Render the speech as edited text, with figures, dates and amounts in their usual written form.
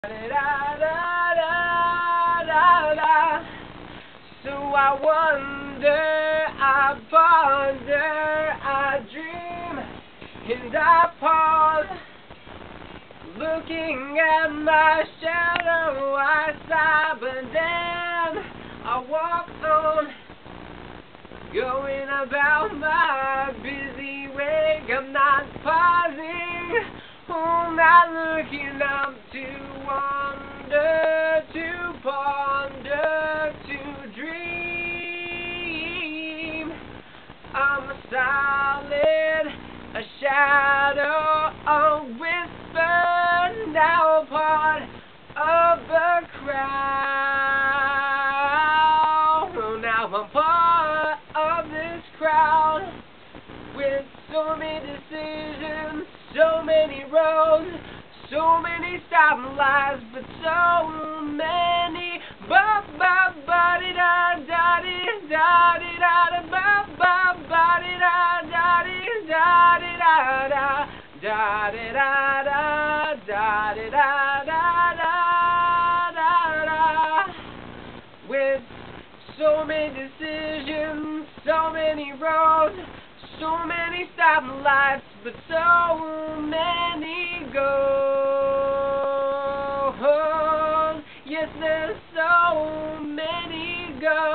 So I wonder, I ponder, I dream, and I pause, looking at my shadow, I sigh, but then I walk on, going about my busy way. I'm not pausing, I'm not looking up to wonder, to ponder, to dream. I'm a solid, a shadow, a whisper, now part of the crowd. Now I'm part of this crowd, with so many decisions, so many roads, so many stoplights, but so many with so many decisions, so many roads, so many stoplights, but so many goals. Yes, there's so many goals.